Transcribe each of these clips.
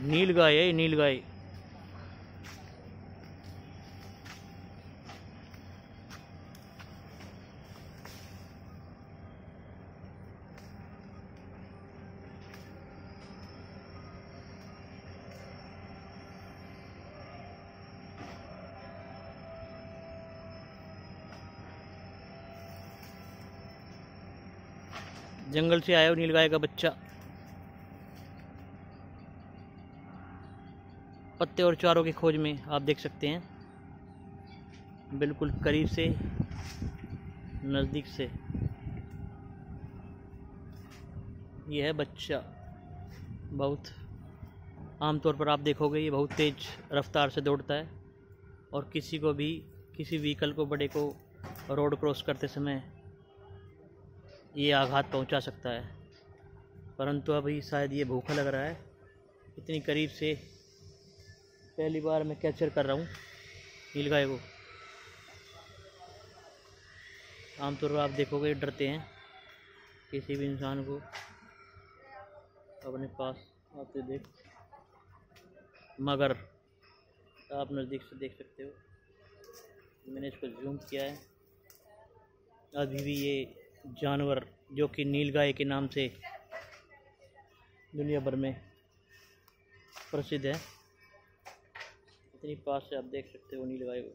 नील गाय है, नील गाय। जंगल से आया नील गाय का बच्चा। पत्ते और चारों की खोज में, आप देख सकते हैं बिल्कुल करीब से, नज़दीक से। ये है बच्चा। बहुत आमतौर पर आप देखोगे ये बहुत तेज़ रफ्तार से दौड़ता है और किसी को भी, किसी व्हीकल को, बड़े को रोड क्रॉस करते समय ये आघात पहुंचा सकता है। परंतु अभी शायद ये भूखा लग रहा है। इतनी करीब से पहली बार मैं कैप्चर कर रहा हूँ नीलगाय को। आमतौर पर आप देखोगे डरते हैं किसी भी इंसान को अपने पास आते देख, मगर आप नज़दीक से देख सकते हो। मैंने इसको जूम किया है। अभी भी ये जानवर जो कि नीलगाय के नाम से दुनिया भर में प्रसिद्ध है, इतनी पास से आप देख सकते हो नीलगाय को।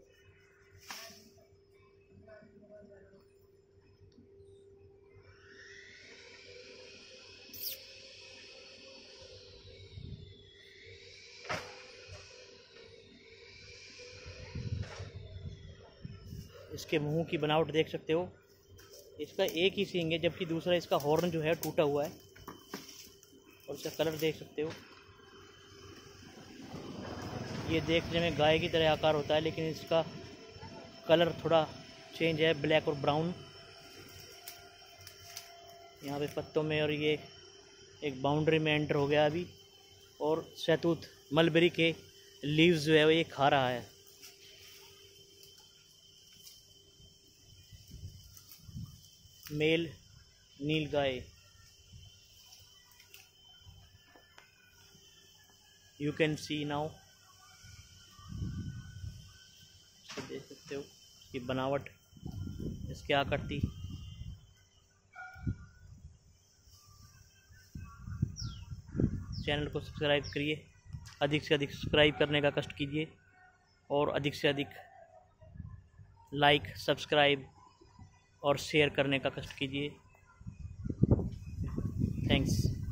इसके मुंह की बनावट देख सकते हो। इसका एक ही सींग है, जबकि दूसरा इसका हॉर्न जो है टूटा हुआ है। और इसका कलर देख सकते हो। ये देखने में गाय की तरह आकार होता है, लेकिन इसका कलर थोड़ा चेंज है, ब्लैक और ब्राउन। यहाँ पे पत्तों में, और ये एक बाउंड्री में एंटर हो गया अभी। और शहतूत मलबेरी के लीव्स जो है वो ये खा रहा है। Male nilgai. You can see now. देख सकते हो इसकी बनावट, इसकी आकृति। चैनल को सब्सक्राइब करिए, अधिक से अधिक सब्सक्राइब करने का कष्ट कीजिए और अधिक से अधिक लाइक, सब्सक्राइब और शेयर करने का कष्ट कीजिए। थैंक्स।